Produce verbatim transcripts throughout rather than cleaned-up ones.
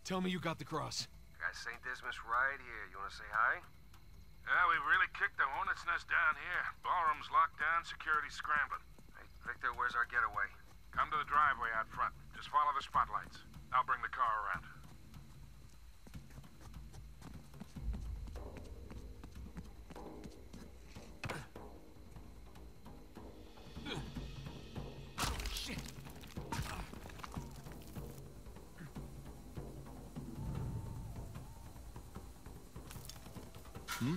Tell me you got the cross. Got Saint Dismas right here. You wanna say hi? Yeah, we really kicked the hornet's nest down here. Ballroom's locked down, security scrambling. Hey, Victor, where's our getaway? Come to the driveway out front. Just follow the spotlights. I'll bring the car around. Shit! Hmm?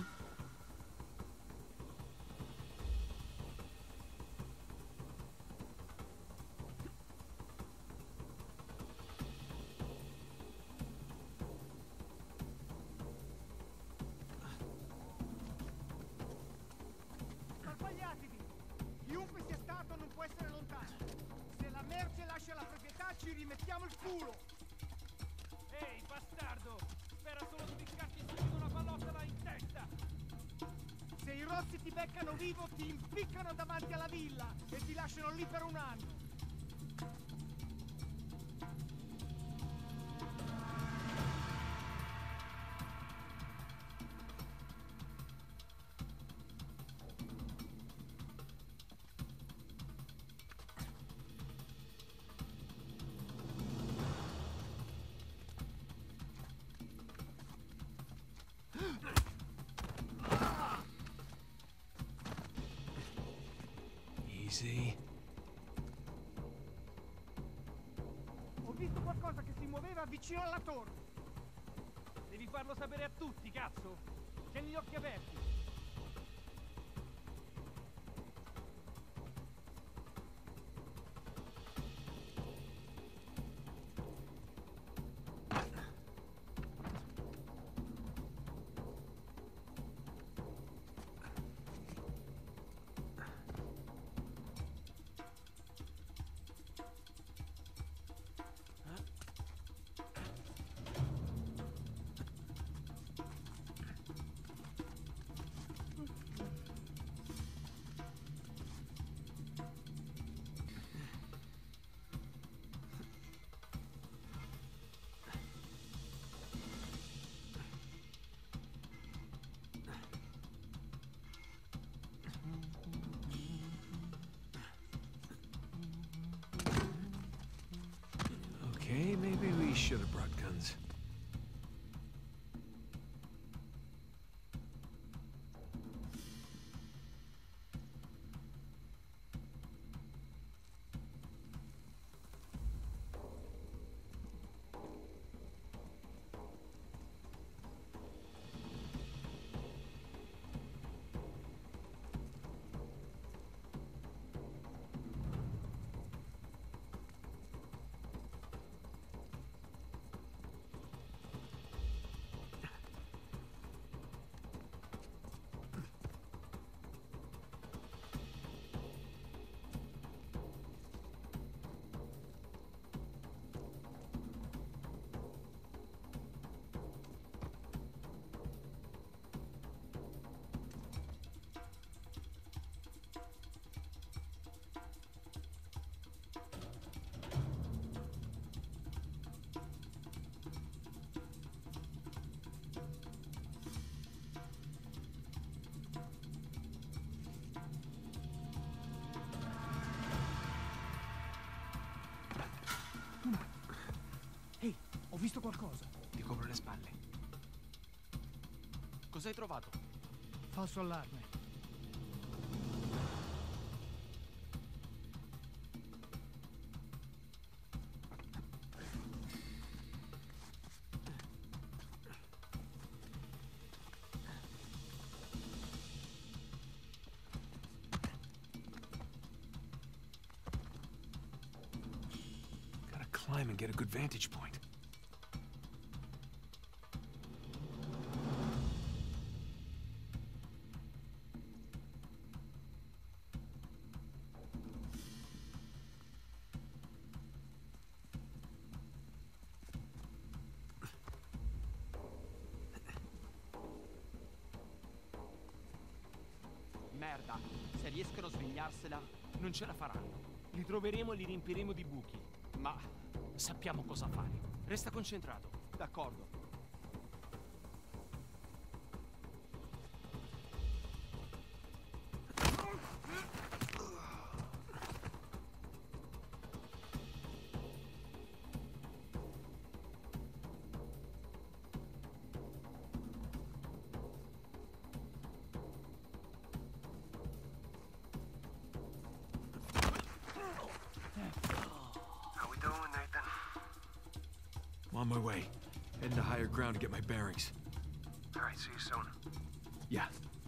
Sbagliatevi! Chiunque sia stato non può essere lontano. Se la merce lascia la proprietà ci rimettiamo il culo! Ehi, bastardo! Spera solo di piccarti subito una pallottola in testa! Se i rossi ti beccano vivo ti impiccano davanti alla villa e ti lasciano lì per un anno! Easy. Ho visto qualcosa che si muoveva vicino alla torre! Devi farlo sapere a tutti, cazzo! Tieni gli occhi aperti! Okay, maybe we should have brought guns. Ehi, ho visto qualcosa! Ti copro le spalle. Cos'hai trovato? Falso allarme. Gotta climb and get a good vantage point. Merda, se riescono a svegliarsela, non ce la faranno. Li troveremo e li riempiremo di buchi. Ma sappiamo cosa fare. Resta concentrato. D'accordo. How we doing, Nathan? I'm on my way. Heading to higher ground to get my bearings. All right, see you soon. Yeah.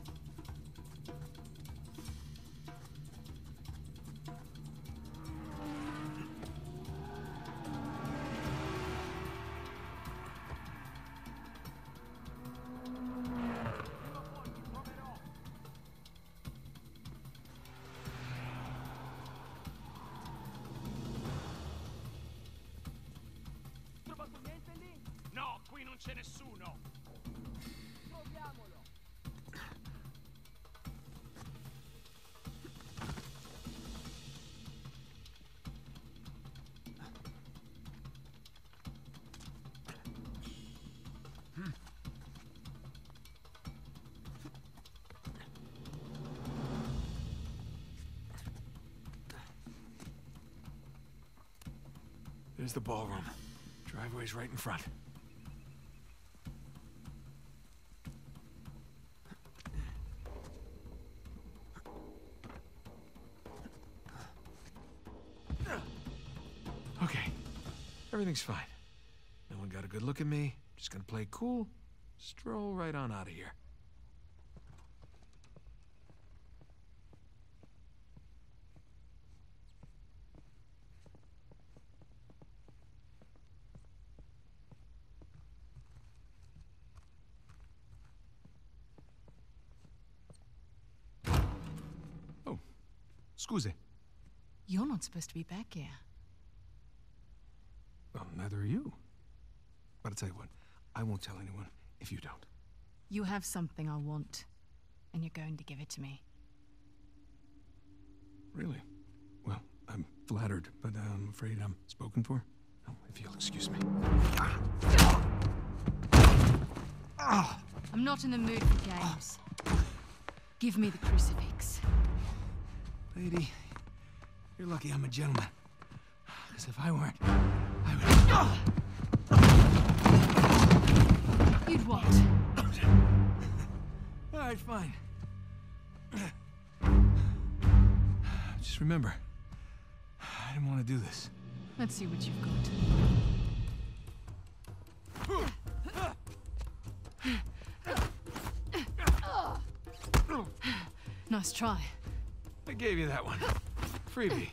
Trovato niente lì? No, qui non c'è nessuno. Troviamolo. There's the ballroom. Driveway's right in front. Okay. Everything's fine. No one got a good look at me. Just gonna play cool. Stroll right on out of here. Scusi. You're not supposed to be back here. Well, neither are you. But I'll tell you what, I won't tell anyone if you don't. You have something I want, and you're going to give it to me. Really? Well, I'm flattered, but I'm afraid I'm spoken for. Oh, if you'll excuse me. I'm not in the mood for games. Give me the crucifix. Lady, you're lucky I'm a gentleman. Because if I weren't, I would... You'd what? All right, fine. Just remember, I didn't want to do this. Let's see what you've got. Nice try. I gave you that one. Freebie.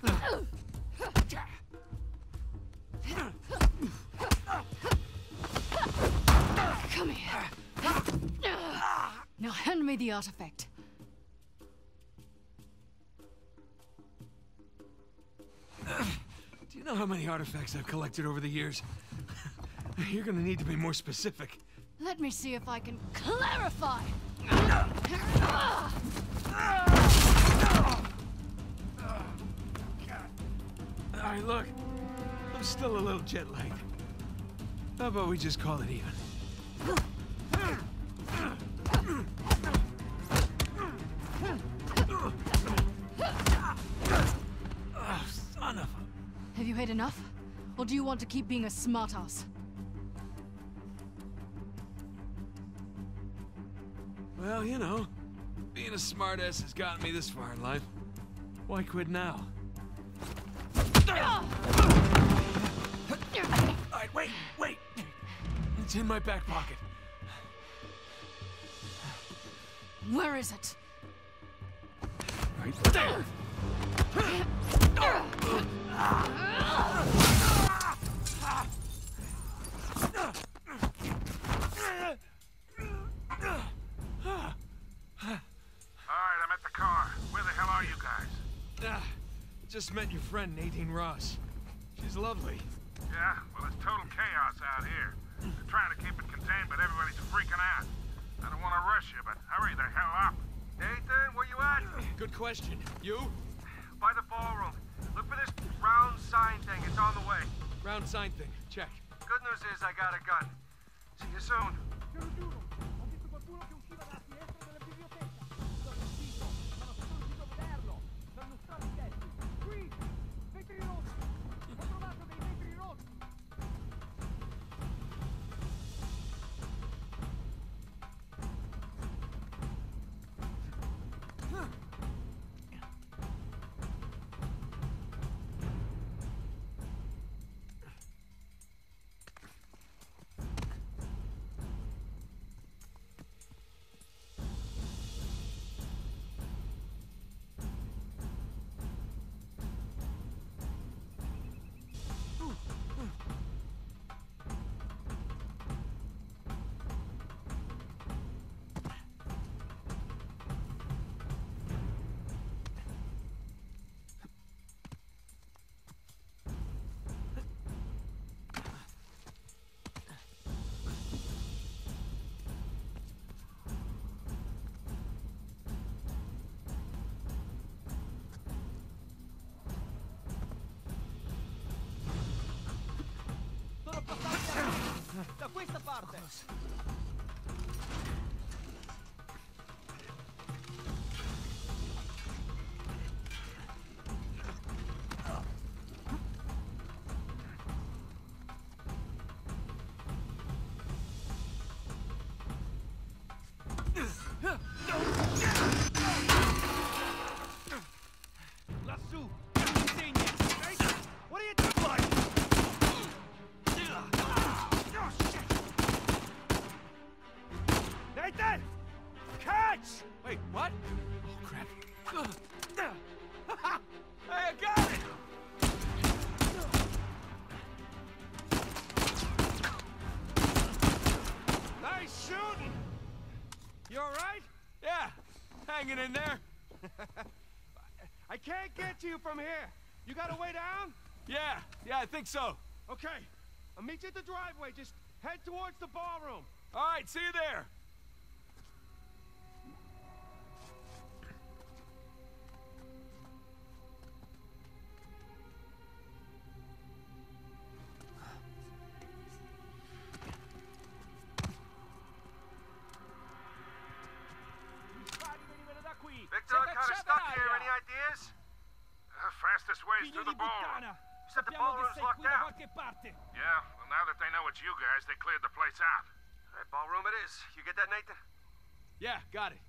Come here. Now hand me the artifact. Do you know how many artifacts I've collected over the years? You're gonna need to be more specific. Let me see if I can clarify. All right, look. I'm still a little jet-lagged. How about we just call it even? Oh, son of a... Have you had enough? Or do you want to keep being a smartass? Well, you know, being a smartass has gotten me this far in life. Why quit now? Alright, wait, wait! It's in my back pocket. Where is it? Right there! Alright, I'm at the car. Where the hell are you guys? Ah, just met your friend, Nadine Ross. She's lovely. Yeah, well, it's total chaos out here. They're trying to keep it contained, but everybody's freaking out. I don't want to rush you, but hurry the hell up. Nathan, where you at? Good question. You? By the ballroom. Look for this round sign thing. It's on the way. Round sign thing. Check. Good news is I got a gun. See you soon. Te lo giuro, ho visto qualcuno che usciva dalla finestra della biblioteca. L'ho sentito, ma non sono riuscito a vederlo. L'hanno stati detti. Qui! Vetri rossi! Ho trovato dei vetri rossi! Sono passati da questa parte! Lassù! Insegna! What are you doing? Nathan! Catch! Wait, what? Oh, crap. Hey, I got it! Nice shooting! You alright? Yeah, hanging in there. I can't get to you from here. You got a way down? Yeah, yeah, I think so. Okay. I'll meet you at the driveway. Just head towards the ballroom. All right, see you there. Victor, I'm kind of stuck here. Any ideas? The fastest way is Figlio through di the ballroom. puttana! You said the Sappiamo che ballroom's sei qui locked da out. qualche parte! Yeah, well, now that they know it's you guys, they cleared the place out. All right, ballroom it is. You get that, Nathan? Yeah, got it.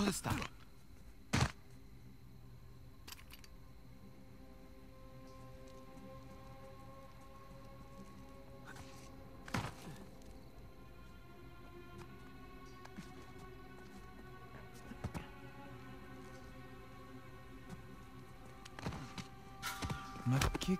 Cos'è stato? Ma che...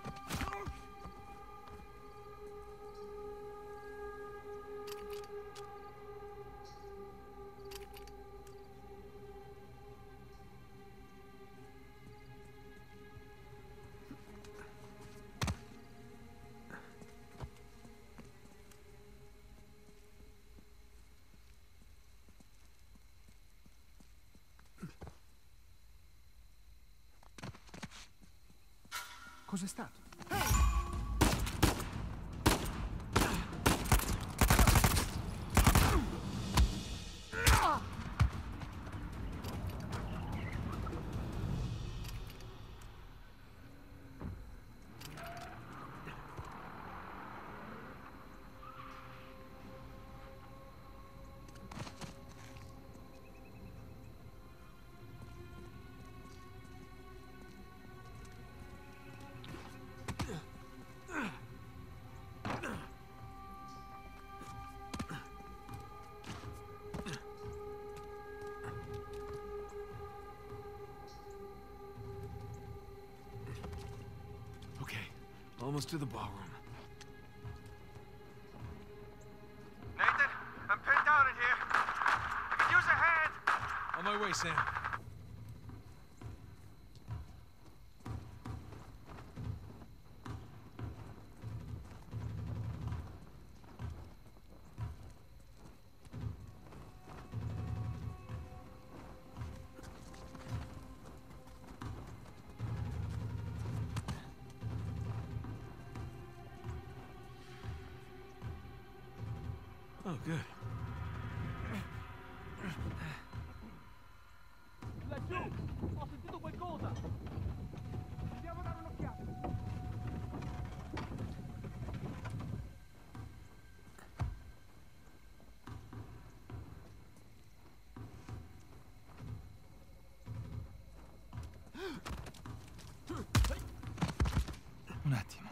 Cos'è stato? Almost to the ballroom. Nathan, I'm pinned down in here. I could use a hand. On my way, Sam. Oh, good. Laggiù! Ho sentito qualcosa! Andiamo a dare un'occhiata! Un attimo.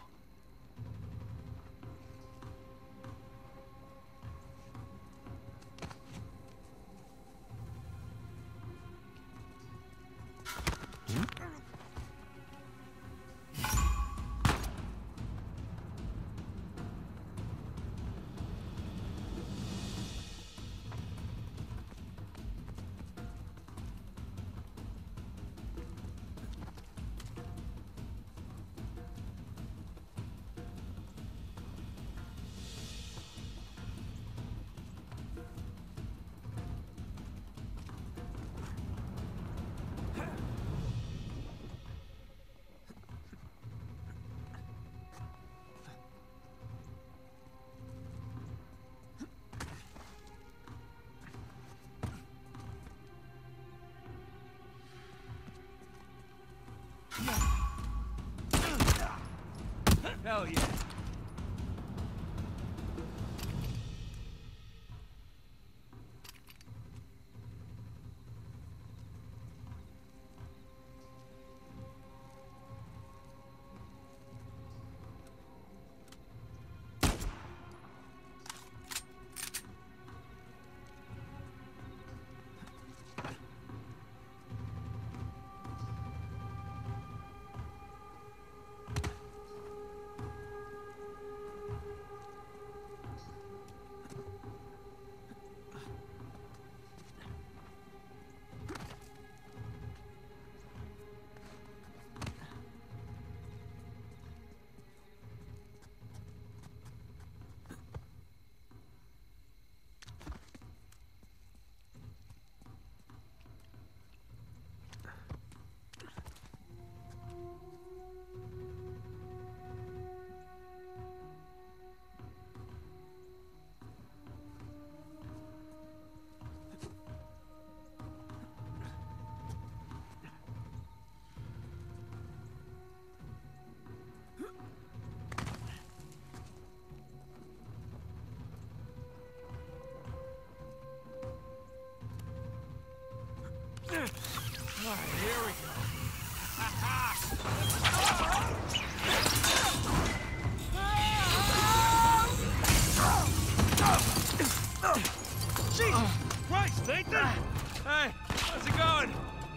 Jesus Christ, Nathan! Hey, how's it going?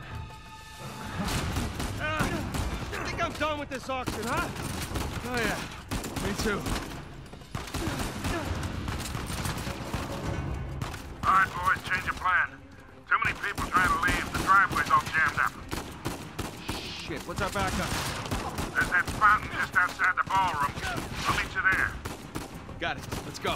Uh, I think I'm done with this auction, huh? Oh yeah, me too. All right, boys, change of plan. Too many people trying to leave. The driveway's all jammed up. Shit, what's our backup? There's that fountain just outside the ballroom. I'll meet you there. Got it. Let's go.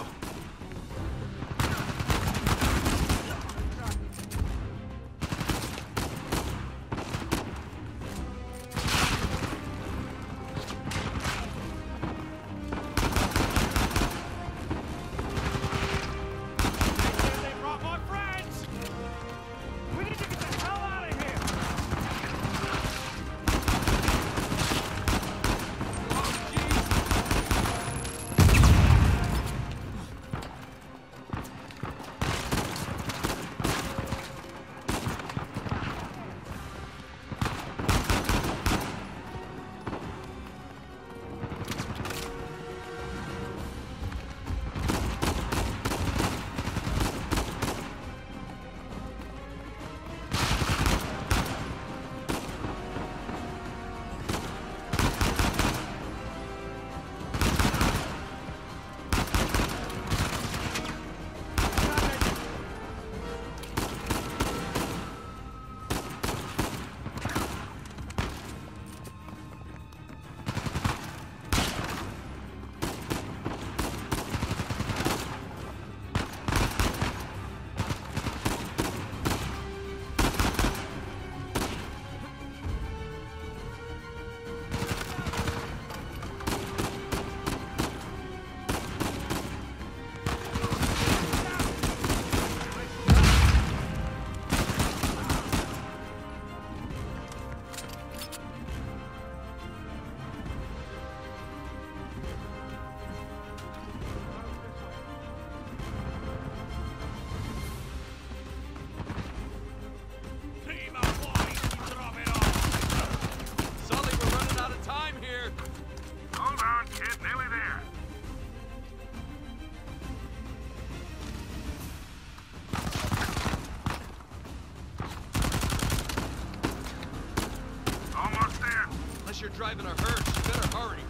You're driving a hearse. You better hurry.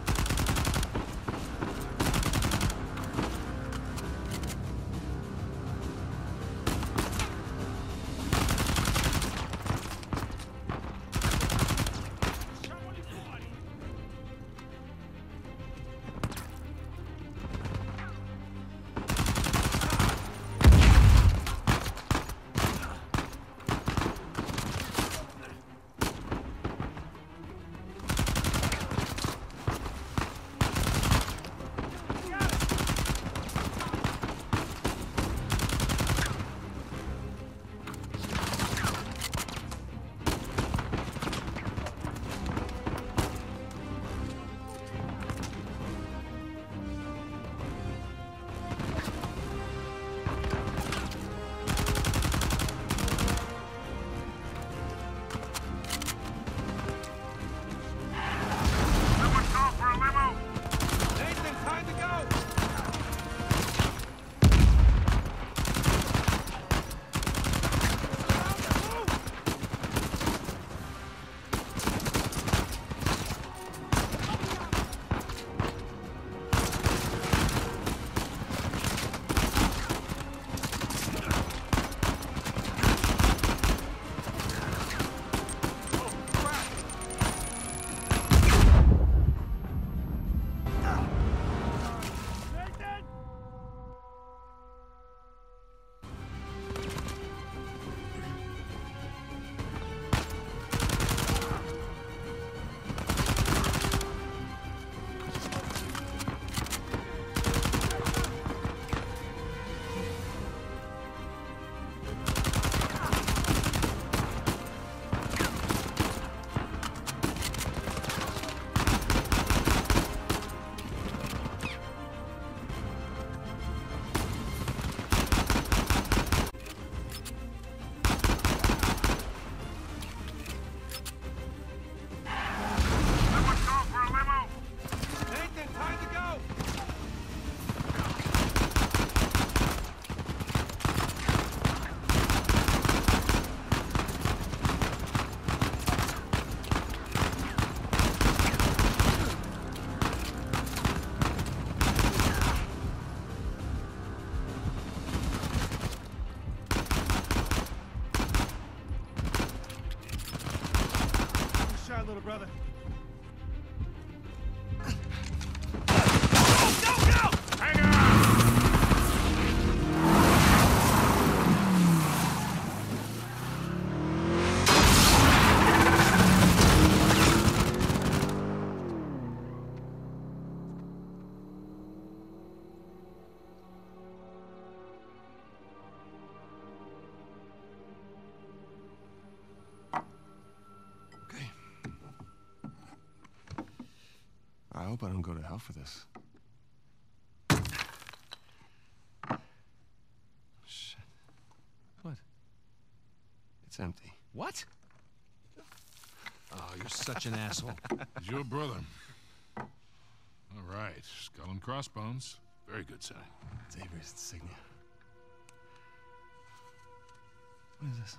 brother. Hang on! I hope I don't go to hell for this. Shit. What? It's empty. What? Oh, you're such an asshole. He's your brother. All right, skull and crossbones. Very good sign. It's Avery's insignia. What is this?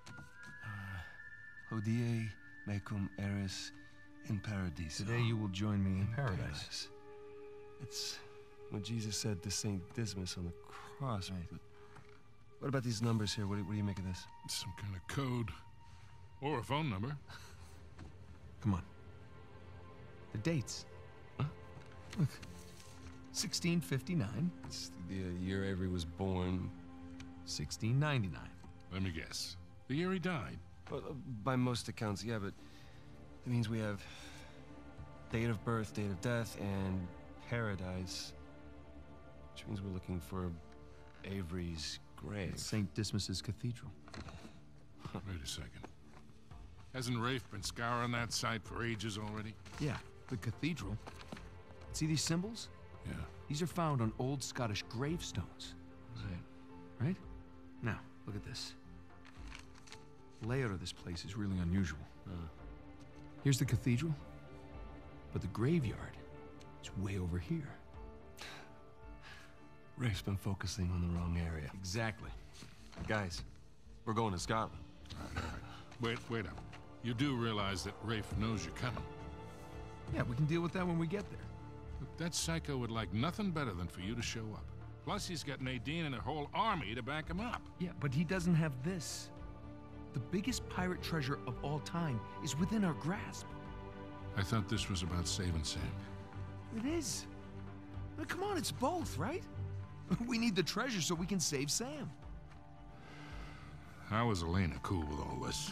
Uh, Hodie mecum eris in paradiso. Today you will join me in paradise. Paradise. It's what Jesus said to Saint Dismas on the cross. Right. But what about these numbers here? What do, what do you make of this? It's some kind of code. Or a phone number. Come on. The dates. Huh? Look. sixteen fifty-nine. It's the uh, year Avery was born. sixteen ninety-nine. Let me guess. The year he died. Well, uh, by most accounts, yeah, but it means we have date of birth, date of death, and paradise. Which means we're looking for Avery's grave. Saint Dismas's cathedral. Wait a second. Hasn't Rafe been scouring that site for ages already? Yeah, the cathedral. See these symbols? Yeah. These are found on old Scottish gravestones. Right. Right? Now, look at this. The layout of this place is really unusual. Uh. Here's the cathedral, but the graveyard is way over here. Rafe's been focusing on the wrong area. Exactly. Guys, we're going to Scotland. All right, all right. Wait, wait up. You do realize that Rafe knows you're coming. Yeah, we can deal with that when we get there. Look, that psycho would like nothing better than for you to show up. Plus, he's got Nadine and a whole army to back him up. Yeah, but he doesn't have this. The biggest pirate treasure of all time is within our grasp. I thought this was about saving Sam. It is. I mean, come on, it's both, right? We need the treasure so we can save Sam. How is Elena cool with all this?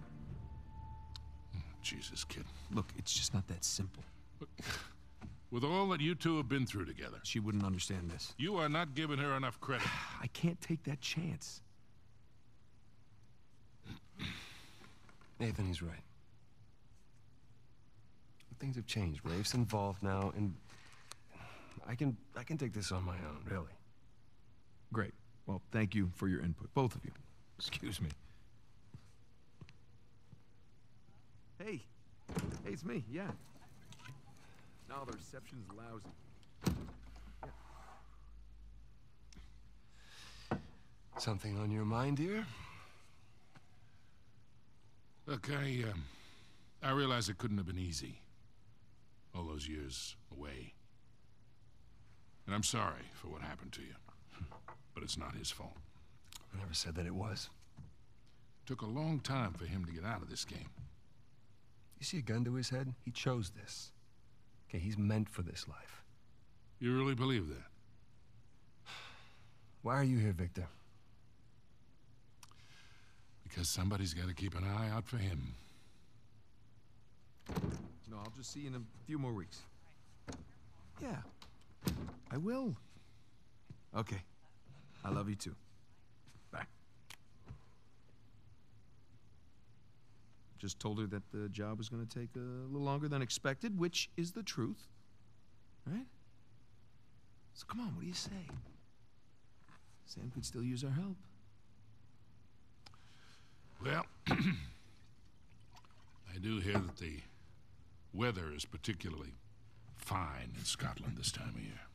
Jesus, kid. Look, it's just not that simple. Look, with all that you two have been through together, She wouldn't understand this. you are not giving her enough credit. I can't take that chance. Nathan, he's right. Things have changed. Rafe's involved now, and I can I can take this on my own, really. Great. Well, thank you for your input, both of you. Excuse me. Hey. Hey, it's me, yeah. No, the reception's lousy. Something on your mind, dear? Look, I, um, I realize it couldn't have been easy. All those years away. And I'm sorry for what happened to you. But it's not his fault. I never said that it was. It took a long time for him to get out of this game. You see a gun to his head? He chose this. Okay, he's meant for this life. You really believe that? Why are you here, Victor? Because somebody's got to keep an eye out for him. No, I'll just see you in a few more weeks. Yeah. I will. Okay. I love you too. Bye. Just told her that the job was going to take a little longer than expected, which is the truth. Right? So come on, what do you say? Sam could still use our help. Well, I do hear that the weather is particularly fine in Scotland this time of year.